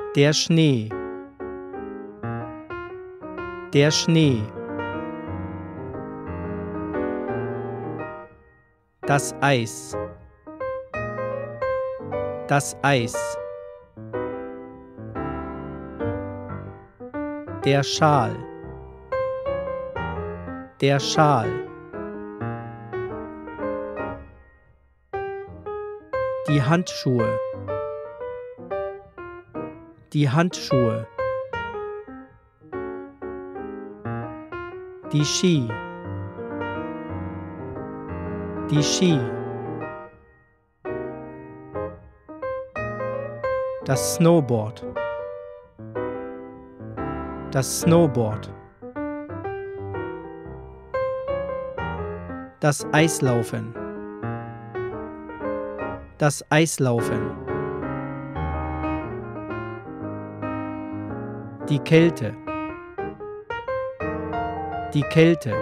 Der Schnee. Der Schnee. Das Eis. Das Eis. Der Schal. Der Schal. Die Handschuhe. Die Handschuhe. Die Ski. Die Ski. Das Snowboard. Das Snowboard. Das Eislaufen. Das Eislaufen. Die Kälte. Die Kälte.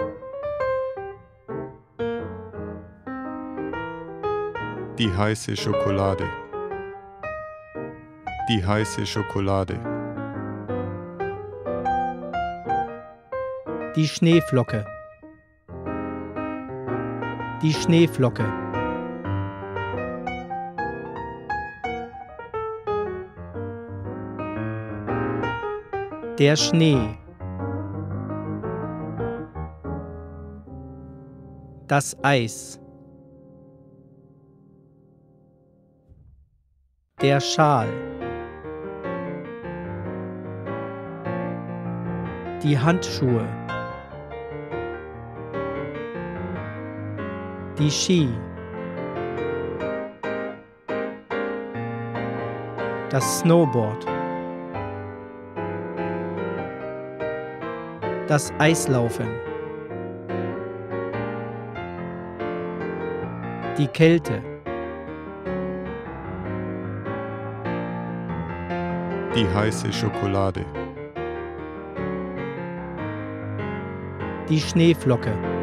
Die heiße Schokolade. Die heiße Schokolade. Die Schneeflocke. Die Schneeflocke. Der Schnee. Das Eis. Der Schal. Die Handschuhe. Die Ski. Das Snowboard. Das Eislaufen. Die Kälte. Die heiße Schokolade. Die Schneeflocke.